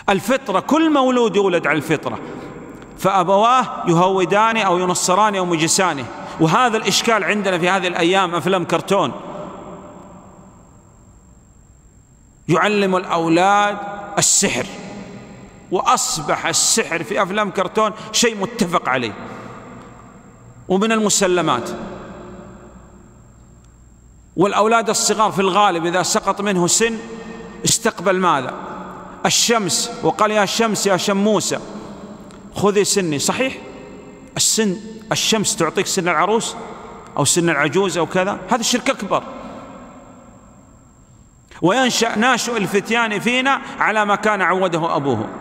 الفطرة، كل مولود يولد على الفطرة، فأبواه يهودانه أو ينصرانه أو مجسانه. وهذا الإشكال عندنا في هذه الأيام، أفلام كرتون يعلم الأولاد السحر، وأصبح السحر في أفلام كرتون شيء متفق عليه ومن المسلمات. والأولاد الصغار في الغالب إذا سقط منه سن استقبل ماذا؟ الشمس، وقال يا شمس يا شموسة خذي سني. صحيح الشمس تعطيك سن العروس أو سن العجوز أو كذا، هذا الشرك أكبر. وينشأ ناشئ الفتيان فينا على ما كان عوده أبوه.